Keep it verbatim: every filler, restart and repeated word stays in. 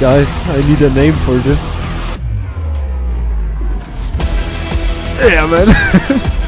guys. I need a name for this. Yeah, man.